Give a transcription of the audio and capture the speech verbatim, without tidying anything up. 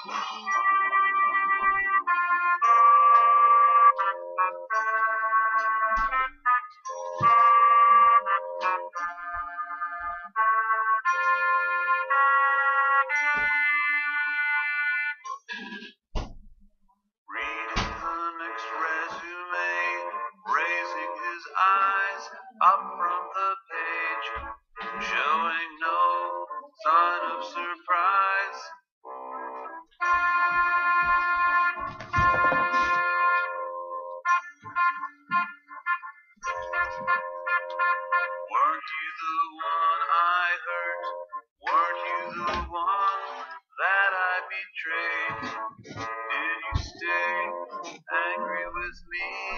Up from the page, showing no sign of surprise. Weren't you the one I hurt? Weren't you the one that I betrayed? Did you stay angry with me?